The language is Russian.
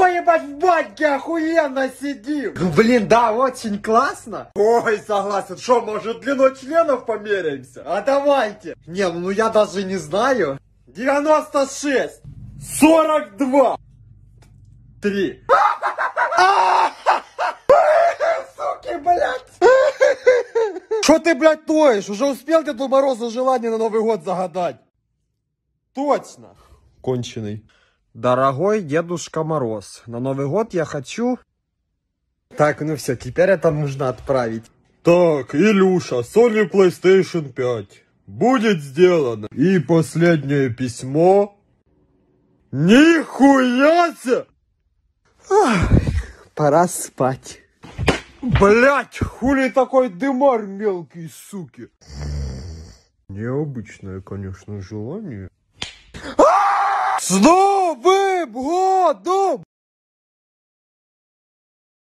что, ебать, в баньке охуенно сидим? Блин, да, очень классно. Ой, согласен. Что, может, длиной членов померяемся? А давайте. Не, ну я даже не знаю. 96. 42. 3. Суки, блядь. Что ты, блядь, тоешь? Уже успел Деду Морозу желание на Новый год загадать? Точно. Конченый. Дорогой Дедушка Мороз, на Новый год я хочу... Так, ну все, теперь это нужно отправить. Так, Илюша, Sony PlayStation 5. Будет сделано. И последнее письмо. Нихуя себе! Пора спать. Блять, хули такой дымар мелкий, суки. Необычное, конечно, желание. С Новым годом!